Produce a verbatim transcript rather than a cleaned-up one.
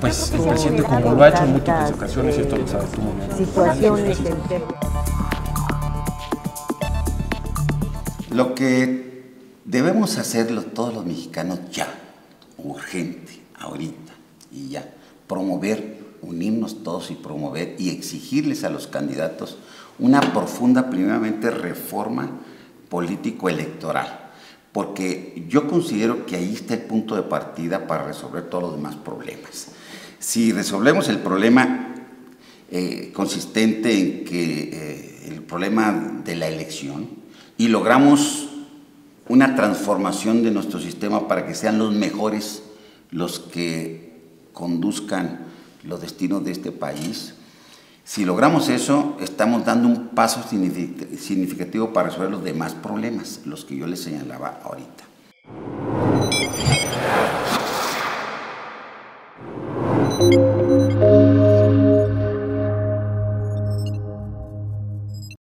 pues el presidente, como lo ha hecho en múltiples ocasiones, y esto lo sabes tú muy bien. Situaciones enteras. Lo que debemos hacerlo todos los mexicanos ya, urgente, ahorita y ya, promover, unirnos todos y promover y exigirles a los candidatos una profunda, primeramente, reforma político-electoral, porque yo considero que ahí está el punto de partida para resolver todos los demás problemas. Si resolvemos el problema eh, consistente en que eh, el problema de la elección y logramos una transformación de nuestro sistema para que sean los mejores los que conduzcan los destinos de este país, si logramos eso, estamos dando un paso significativo para resolver los demás problemas, los que yo les señalaba ahorita.